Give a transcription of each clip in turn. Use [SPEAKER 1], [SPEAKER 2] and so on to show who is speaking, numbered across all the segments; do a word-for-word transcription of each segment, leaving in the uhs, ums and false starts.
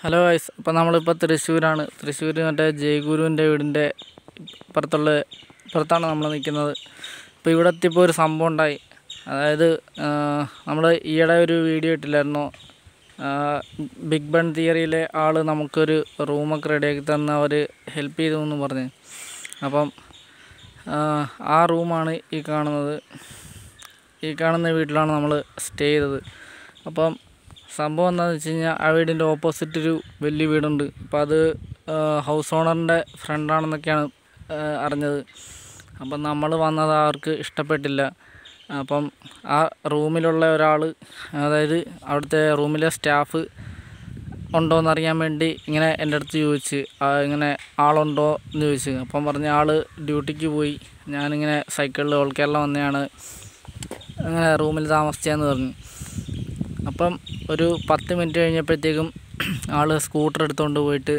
[SPEAKER 1] Hello guys, അപ്പോൾ നമ്മളിപ്പോൾ തൃശ്ശൂരാണ്. തൃശ്ശൂർ മറ്റേ ജയഗുരുവിൻ്റെ വീടിൻ്റെ പുറത്തുള്ള പുറത്താണ് നമ്മൾ നിൽക്കുന്നത്. ഇപ്പോൾ ഇവിടെ എത്തിയപ്പോൾ ഒരു സംഭവം ഉണ്ടായി. അതായത് നമ്മൾ ഈയിടെ ഒരു വീഡിയോ ഇട്ടില്ലായിരുന്നോ, ബിഗ് ബൺ തിയറിയിലെ ആൾ നമുക്കൊരു റൂമൊക്കെ റെഡിയാക്കി തന്ന അവർ ഹെൽപ്പ് ചെയ്തു എന്ന് പറഞ്ഞ്. അപ്പം ആ റൂമാണ് ഈ കാണുന്നത്. ഈ കാണുന്ന വീട്ടിലാണ് നമ്മൾ സ്റ്റേ ചെയ്തത്. അപ്പം സംഭവം എന്താണെന്ന് വെച്ച് കഴിഞ്ഞാൽ, ആ വീടിൻ്റെ ഓപ്പോസിറ്റ് ഒരു വലിയ വീടുണ്ട്. അപ്പം അത് ഹൗസ് ഓണറിൻ്റെ ഫ്രണ്ടാണെന്നൊക്കെയാണ് അറിഞ്ഞത്. അപ്പം നമ്മൾ വന്നത് അവർക്ക് ഇഷ്ടപ്പെട്ടില്ല. അപ്പം ആ റൂമിലുള്ള ഒരാൾ, അതായത് അവിടുത്തെ റൂമിലെ സ്റ്റാഫ് ഉണ്ടോയെന്നറിയാൻ വേണ്ടി ഇങ്ങനെ എൻ്റെ അടുത്ത് ചോദിച്ച്, ഇങ്ങനെ ആളുണ്ടോ എന്ന് ചോദിച്ചു. അപ്പം പറഞ്ഞ ആൾ ഡ്യൂട്ടിക്ക് പോയി, ഞാനിങ്ങനെ സൈക്കിളിൽ ഓൾ കേരള വന്നതാണ്, അങ്ങനെ റൂമിൽ താമസിച്ചതെന്ന് പറഞ്ഞു. അപ്പം ഒരു പത്ത് മിനിറ്റ് കഴിഞ്ഞപ്പോഴത്തേക്കും ആൾ സ്കൂട്ടർ എടുത്തുകൊണ്ട് പോയിട്ട്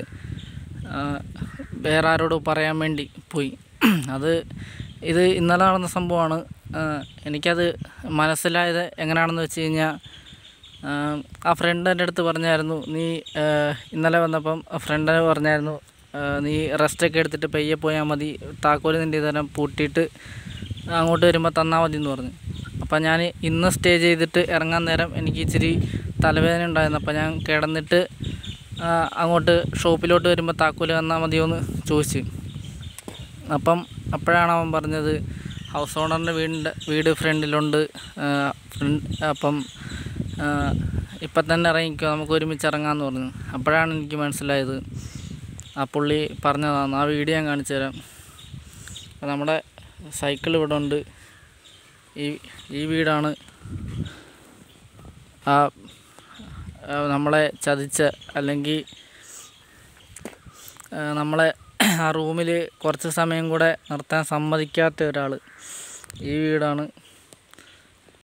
[SPEAKER 1] വേറെ ആരോട് പറയാൻ വേണ്ടി പോയി. അത് ഇത് ഇന്നലെ നടന്ന സംഭവമാണ്. എനിക്കത് മനസ്സിലായത് എങ്ങനെയാണെന്ന് വെച്ച് കഴിഞ്ഞാൽ, ആ ഫ്രണ്ട് എൻ്റെ അടുത്ത് പറഞ്ഞായിരുന്നു, നീ ഇന്നലെ വന്നപ്പം ഫ്രണ്ട് പറഞ്ഞായിരുന്നു, നീ റെസ്റ്റൊക്കെ എടുത്തിട്ട് പയ്യെ പോയാൽ മതി, താക്കോൽ നിൻ്റെ തരം പൂട്ടിയിട്ട് അങ്ങോട്ട് വരുമ്പോൾ തന്നാൽ മതി എന്ന് പറഞ്ഞു. അപ്പം ഞാൻ ഇന്ന് സ്റ്റേ ചെയ്തിട്ട് ഇറങ്ങാൻ നേരം എനിക്ക് ഇച്ചിരി തലവേദന ഉണ്ടായിരുന്നു. അപ്പം ഞാൻ കിടന്നിട്ട് അങ്ങോട്ട് ഷോപ്പിലോട്ട് വരുമ്പോൾ താക്കോൽ തന്നാൽ മതിയോ എന്ന് ചോദിച്ചു. അപ്പം അപ്പോഴാണ് അവൻ പറഞ്ഞത്, ഹൗസ് ഓണറിൻ്റെ വീടിൻ്റെ വീട് ഫ്രണ്ടിലുണ്ട്, ഫ്രണ്ട് അപ്പം ഇപ്പം തന്നെ ഇറങ്ങിക്കോ, നമുക്ക് ഒരുമിച്ച് ഇറങ്ങാമെന്ന് പറഞ്ഞു. അപ്പോഴാണ് എനിക്ക് മനസ്സിലായത് ആ പുള്ളി പറഞ്ഞതാണ്. ആ വീഡിയോ ഞാൻ കാണിച്ചു തരാം. അപ്പം നമ്മുടെ സൈക്കിൾ ഇവിടെ ഉണ്ട്. ഈ ഈ വീടാണ് ആ നമ്മളെ ചതിച്ച, അല്ലെങ്കിൽ നമ്മളെ ആ റൂമിൽ കുറച്ച് സമയം കൂടെ നിർത്താൻ സമ്മതിക്കാത്ത ഒരാൾ. ഈ വീടാണ്.